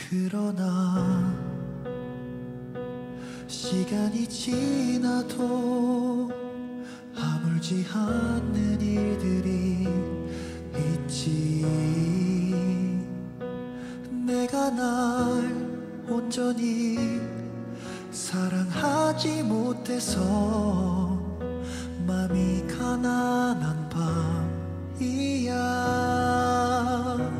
그러나 시간이 지나도 아물지 않는 일들이 있지. 내가 날 온전히 사랑하지 못해서 맘이 가난한 밤이야.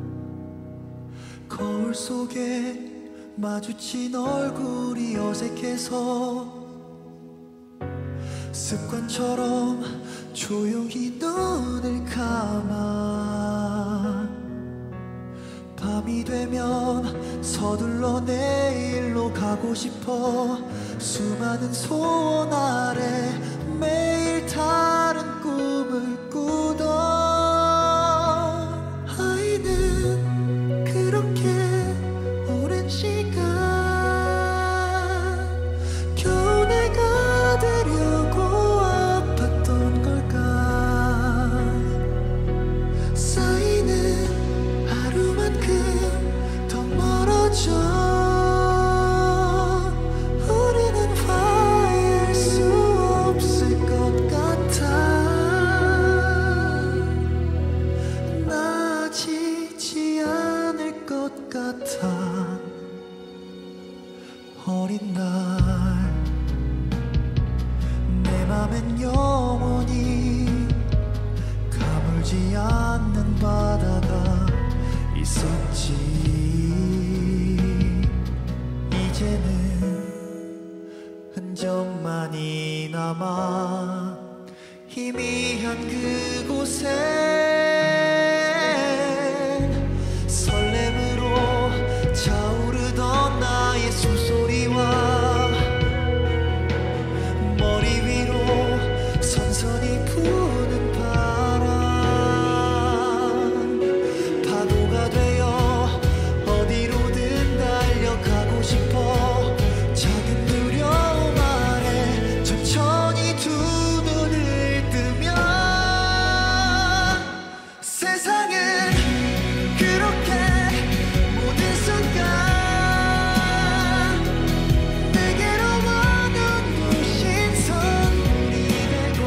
거울 속에 마주친 얼굴이 어색해서 습관처럼 조용히 눈을 감아. 밤이 되면 서둘러 내일로 가고 싶어. 수많은 소원 아래 매일 다른 꿈을 꾸던 아이는 그렇게 오랜 시간 겨우 내가 되려고 아팠던 걸까. 쌓이는 하루만큼 더 멀어져. 우리는 화해할 수 없을 것 같아. 나아지지 않을 것 같아. 어린 날 내 맘엔 영원히 가물지 않는 바다가 있었지. 이제는 흔적만이 남아 희미한 그곳엔 설렘으로 차오르던 나의 숨소리와 머리 위로 선선히 부는 바람. 파도가 되어 어디로든 달려가고 싶어. 작은 두려움 아래 천천히 두 눈을 뜨면 세상은 그렇게 모든 순간 내게로 오는 부신 선물이 되고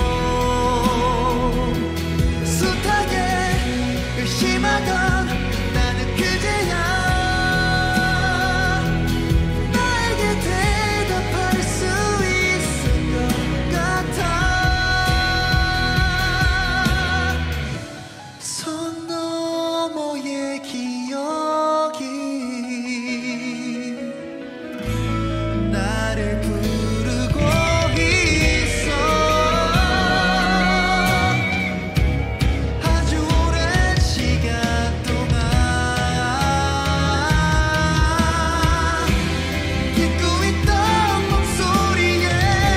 숱하게 의심하던 나는 그제야 나에게 대답할 수 있을 것 같아. 선 너머의 기억이 나를 부르고 있어. 아주 오랜 시간 동안 잊고 있던 목소리에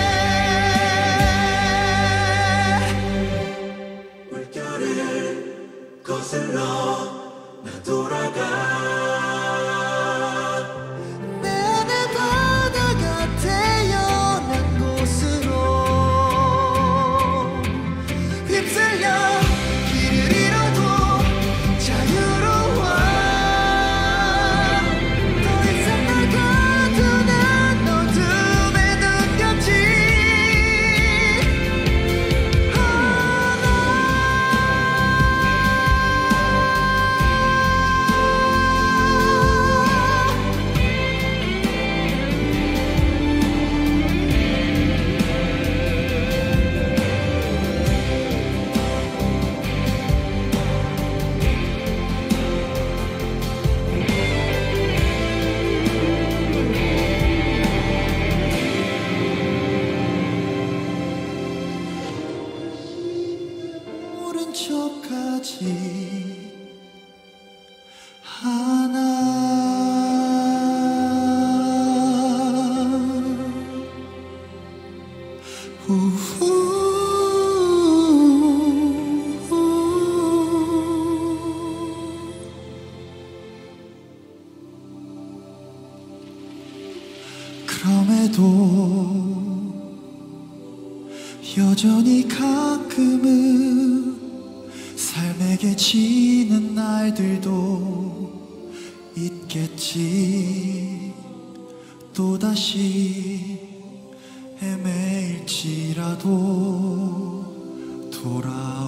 물결을 거슬러 나 돌아가. 내내 바다가 태어난 곳으로 휩쓸려 길을 잃어도 자유로워. 더 이상 날 가두는 어둠에 눈겹지 않아. 모른 척하지 않아. 그럼에도 여전히 가끔은 삶에게 지는 날들도 있겠지. 또다시 헤매일지라도 돌아